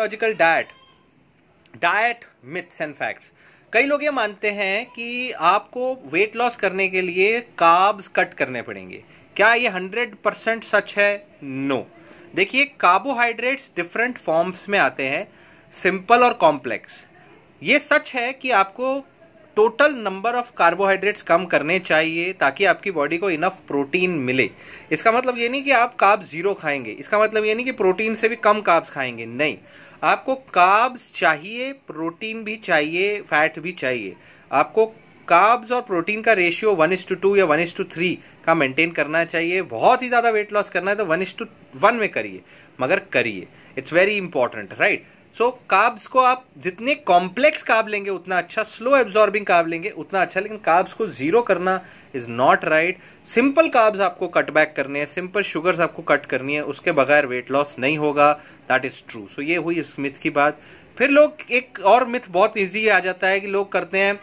Biological diet myths and facts. कई लोग ये मानते हैं कि आपको वेट लॉस करने के लिए कार्ब्स कट करने पड़ेंगे। क्या ये 100% सच है? नो। देखिए, कार्बोहाइड्रेट्स डिफरेंट फॉर्म्स में आते हैं, सिंपल और कॉम्प्लेक्स। ये सच है कि आपको टोटल नंबर ऑफ कार्बोहाइड्रेट्स कम करने चाहिए ताकि आपकी बॉडी को इनफ प्रोटीन मिले। इसका मतलब ये नहीं कि आप कार्ब्स जीरो खाएंगे, इसका मतलब ये नहीं कि प्रोटीन से भी कम कार्ब्स खाएंगे, नहीं। आपको कार्ब्स चाहिए, प्रोटीन भी चाहिए, फैट भी चाहिए। आपको कार्ब्स और प्रोटीन का रेशियो 1:2 या 1:3 का मेंटेन करना चाहिए। बहुत ही ज्यादा वेट लॉस करना है तो 1:1 में करिए, मगर करिए। It's very important, right? So carbs को आप जितने कॉम्प्लेक्स कार्ब लेंगे उतना अच्छा, स्लो एब्जॉर्बिंग कार्ब लेंगे उतना अच्छा, लेकिन कार्ब्स को जीरो करना is not right. Simple carbs आपको कट बैक करने हैं, सिंपल शुगर्स आपको कट करनी है, उसके बगैर वेट लॉस नहीं होगा। That is true. सो ये हुई इस मिथ की बात। फिर लोग, एक और मिथ बहुत ईजी आ जाता है कि लोग करते हैं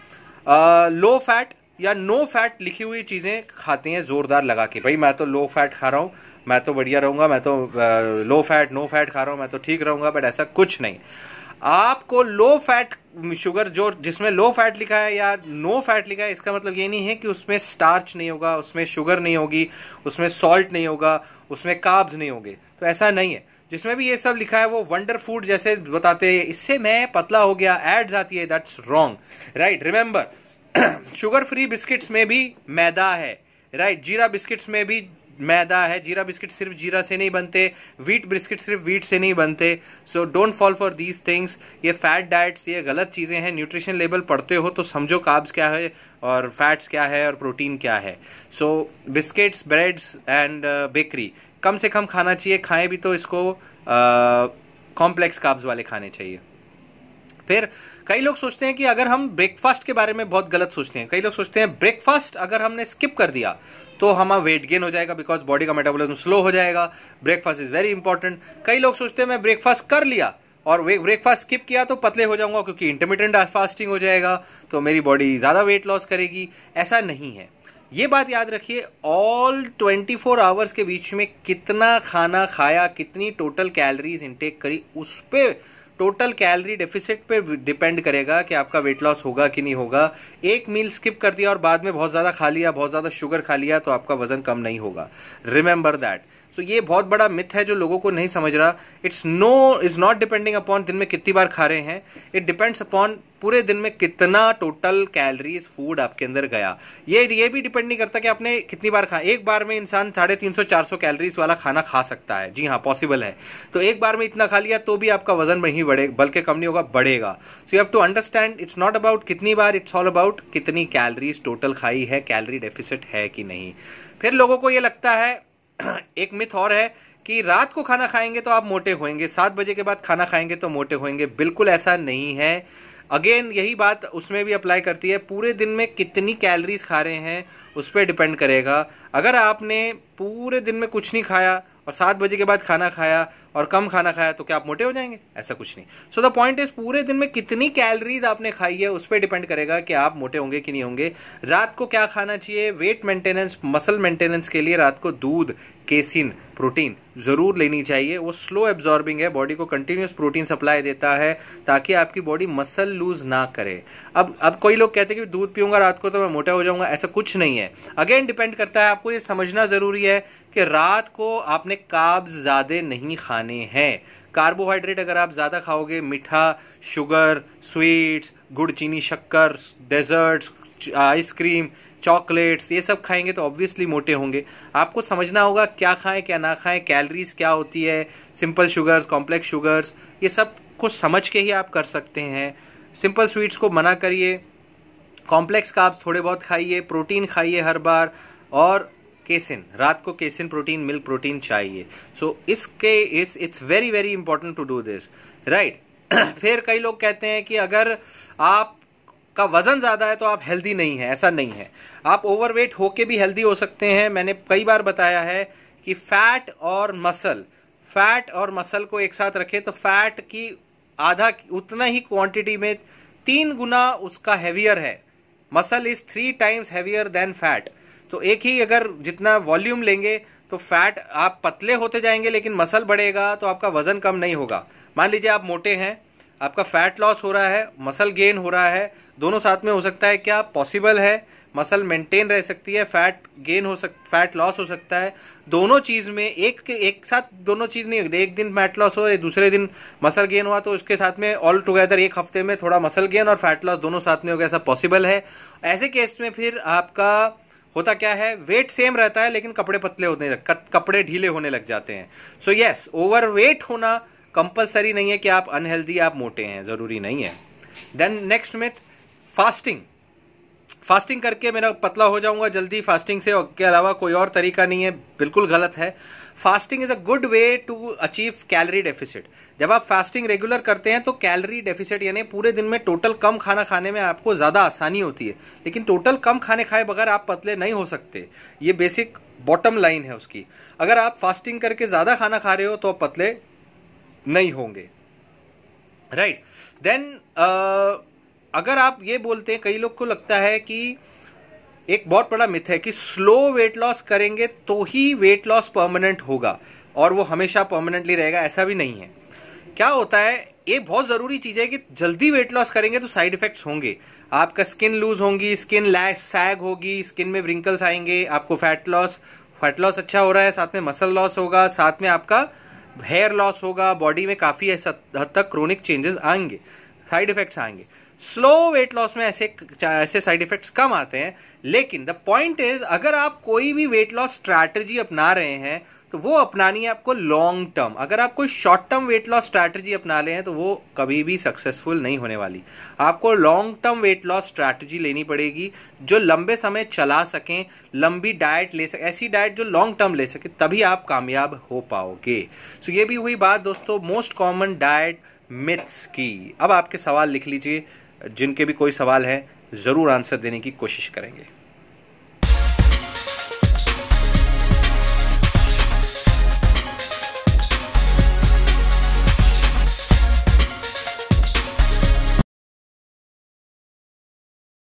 लो फैट या नो फैट लिखी हुई चीजें खाते हैं जोरदार लगा के। भाई मैं तो लो फैट खा रहा हूं, मैं तो बढ़िया रहूंगा, मैं तो लो फैट नो फैट खा रहा हूं, मैं तो ठीक रहूंगा। बट ऐसा कुछ नहीं। आपको लो फैट शुगर जो जिसमें लो फैट लिखा है या नो फैट लिखा है, इसका मतलब ये नहीं है कि उसमें स्टार्च नहीं होगा, उसमें शुगर नहीं होगी, उसमें सॉल्ट नहीं होगा, उसमें कार्ब्स नहीं होंगे। तो ऐसा नहीं है। जिसमें भी ये सब लिखा है वो वंडर फूड जैसे बताते हैं, इससे मैं पतला हो गया, एड्स आती है, that's wrong, right? Remember, sugar free biscuits में भी मैदा है, राइट? जीरा बिस्किट्स में भी मैदा है। जीरा बिस्किट सिर्फ जीरा से नहीं बनते, व्हीट बिस्किट सिर्फ व्हीट से नहीं बनते। So don't fall for these things. ये फैट डाइट्स, ये गलत चीजें हैं। न्यूट्रिशन लेबल पढ़ते हो तो समझो कार्ब्स क्या है और फैट्स क्या है और प्रोटीन क्या है। So biscuits, breads and bakery कम से कम खाना चाहिए। खाएं भी तो इसको कॉम्प्लेक्स कार्ब्स वाले खाने चाहिए। फिर कई लोग सोचते हैं कि अगर हम ब्रेकफास्ट के बारे में बहुत गलत सोचते हैं। कई लोग सोचते हैं ब्रेकफास्ट अगर हमने स्किप कर दिया तो हमारा वेट गेन हो जाएगा, बिकॉज बॉडी का मेटाबॉलिज्म स्लो हो जाएगा। Breakfast is very important. कई लोग सोचते हैं मैं ब्रेकफास्ट कर लिया और ब्रेकफास्ट स्किप किया तो पतले हो जाऊंगा, क्योंकि इंटरमिटेंट फास्टिंग हो जाएगा तो मेरी बॉडी ज्यादा वेट लॉस करेगी। ऐसा नहीं है। ये बात याद रखिए, ऑल 24 आवर्स के बीच में कितना खाना खाया, कितनी टोटल कैलोरीज इनटेक करी, उस पे टोटल कैलोरी डेफिसिट पे डिपेंड करेगा कि आपका वेट लॉस होगा कि नहीं होगा। एक मील स्किप कर दिया और बाद में बहुत ज्यादा खा लिया, बहुत ज्यादा शुगर खा लिया, तो आपका वजन कम नहीं होगा। Remember that. सो ये बहुत बड़ा मिथ है जो लोगों को नहीं समझ रहा। इज नॉट डिपेंडिंग अपॉन दिन में कितनी बार खा रहे हैं, इट डिपेंड्स अपॉन पूरे दिन में कितना टोटल कैलोरीज फूड आपके अंदर गया। ये भी डिपेंड नहीं करता कि आपने कितनी बार खाया। एक बार में इंसान 350-400 कैलोरीज वाला खाना खा सकता है। जी हाँ, पॉसिबल है। तो एक बार में इतना खा लिया तो भी आपका वजन नहीं बढ़ेगा, बल्कि कम नहीं होगा, बढ़ेगा। So you have to understand, it's not about कितनी बार, इट्स ऑल अबाउट कितनी कैलोरीज टोटल खाई है, कैलोरी डेफिसिट है कि नहीं। फिर लोगों को ये लगता है, एक मिथ और है कि रात को खाना खाएंगे तो आप मोटे होंगे, 7 बजे के बाद खाना खाएंगे तो मोटे होंगे। बिल्कुल ऐसा नहीं है। अगेन यही बात उसमें भी अप्लाई करती है। पूरे दिन में कितनी कैलोरीज खा रहे हैं उस पर डिपेंड करेगा। अगर आपने पूरे दिन में कुछ नहीं खाया और 7 बजे के बाद खाना खाया और कम खाना खाया तो क्या आप मोटे हो जाएंगे? ऐसा कुछ नहीं। सो द पॉइंट इज, पूरे दिन में कितनी कैलोरीज आपने खाई है उस पर डिपेंड करेगा कि आप मोटे होंगे कि नहीं होंगे। रात को क्या खाना चाहिए? वेट मेंटेनेंस, मसल मेंटेनेंस के लिए रात को दूध, केसिन, प्रोटीन जरूर लेनी चाहिए। वो स्लो एब्जॉर्बिंग है, बॉडी को कंटिन्यूस प्रोटीन सप्लाई देता है ताकि आपकी बॉडी मसल लूज ना करे। अब कोई लोग कहते हैं कि दूध पीऊंगा रात को तो मैं मोटा हो जाऊंगा, ऐसा कुछ नहीं है। अगेन डिपेंड करता है। आपको ये समझना जरूरी है कि रात को आपने कार्ब्स ज्यादा नहीं खाने हैं। कार्बोहाइड्रेट अगर आप ज्यादा खाओगे, मीठा, शुगर, स्वीट्स, गुड़, चीनी, शक्कर, डेजर्ट्स, आइसक्रीम, चॉकलेट्स, ये सब खाएंगे तो ऑब्वियसली मोटे होंगे। आपको समझना होगा क्या खाएं क्या ना खाएं, कैलोरीज क्या होती है, सिंपल शुगर्स, कॉम्प्लेक्स शुगर्स, ये सब कुछ समझ के ही आप कर सकते हैं। सिंपल स्वीट्स को मना करिए, कॉम्प्लेक्स कार्ब्स थोड़े बहुत खाइए, प्रोटीन खाइए हर बार, और केसिन, रात को केसिन प्रोटीन, मिल्क प्रोटीन चाहिए। So it's very very important to do this, right? फिर कई लोग कहते हैं कि अगर आप का वजन ज्यादा है तो आप हेल्दी नहीं है। ऐसा नहीं है। आप ओवरवेट होके भी हेल्दी हो सकते हैं। मैंने कई बार बताया है कि फैट और मसल को एक साथ रखें तो फैट की आधा उतना ही क्वांटिटी में 3 गुना उसका हैवियर है। Muscle is 3 times heavier than fat. तो एक ही अगर जितना वॉल्यूम लेंगे तो फैट, आप पतले होते जाएंगे लेकिन मसल बढ़ेगा तो आपका वजन कम नहीं होगा। मान लीजिए आप मोटे हैं, आपका फैट लॉस हो रहा है, मसल गेन हो रहा है, दोनों साथ में हो सकता है, क्या पॉसिबल है? मसल मेंटेन रह सकती है, फैट गेन हो फैट लॉस हो सकता है। दोनों चीज में एक साथ दोनों चीज नहीं, एक दिन फैट लॉस हो, दूसरे दिन मसल गेन हुआ, तो उसके साथ में ऑल टुगेदर एक हफ्ते में थोड़ा मसल गेन और फैट लॉस दोनों साथ में हो गया, ऐसा पॉसिबल है। ऐसे केस में फिर आपका होता क्या है, वेट सेम रहता है लेकिन कपड़े पतले होने कपड़े ढीले होने लग जाते हैं। सो यस, ओवरवेट होना कंपलसरी नहीं है कि आप अनहेल्दी, आप मोटे हैं, जरूरी नहीं है। देन नेक्स्ट मिथ, फास्टिंग करके मैं पतला हो जाऊंगा जल्दी, फास्टिंग से के अलावा कोई और तरीका नहीं है, बिल्कुल गलत है। Fasting is a good way to achieve calorie deficit. जब आप फास्टिंग रेगुलर करते हैं तो कैलोरी डेफिसिट यानी पूरे दिन में टोटल कम खाना खाने में आपको ज्यादा आसानी होती है, लेकिन टोटल कम खाने खाए बगैर आप पतले नहीं हो सकते। ये बेसिक बॉटम लाइन है उसकी। अगर आप फास्टिंग करके ज्यादा खाना खा रहे हो तो आप पतले नहीं होंगे, राइट। देन अगर आप ये बोलते हैं, कई लोग को लगता है कि एक बहुत बड़ा मिथ है कि स्लो वेट लॉस करेंगे तो ही वेट लॉस परमानेंट होगा और वो हमेशा परमानेंटली रहेगा, ऐसा भी नहीं है। क्या होता है, ये बहुत जरूरी चीज है कि जल्दी वेट लॉस करेंगे तो साइड इफेक्ट्स होंगे। आपका स्किन लूज होगी, स्किन लैश सैग होगी, स्किन में व्रिंकल्स आएंगे, आपको फैट लॉस अच्छा हो रहा है, साथ में मसल लॉस होगा, साथ में आपका हेयर लॉस होगा, बॉडी में काफी हद तक क्रोनिक चेंजेस आएंगे, साइड इफेक्ट्स आएंगे। स्लो वेट लॉस में ऐसे साइड इफेक्ट्स कम आते हैं। लेकिन द पॉइंट इज, अगर आप कोई भी वेट लॉस स्ट्रैटेजी अपना रहे हैं तो वो अपनानी है आपको लॉन्ग टर्म। अगर आप कोई short term weight loss strategy अपना रहे हैं तो वो कभी भी सक्सेसफुल नहीं होने वाली। आपको long term weight loss strategy लेनी पड़ेगी जो लंबे समय चला सकें, लंबी डाइट ले सके, ऐसी डाइट जो लॉन्ग टर्म ले सके, तभी आप कामयाब हो पाओगे। सो ये भी हुई बात दोस्तों मोस्ट कॉमन डाइट मिथ्स की। अब आपके सवाल लिख लीजिए, जिनके भी कोई सवाल है जरूर आंसर देने की कोशिश करेंगे।